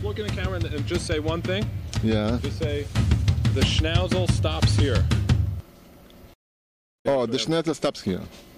look in the camera and just say one thing. Yeah. Just say, the schnauzer stops here. Oh, the schnauzer stops here.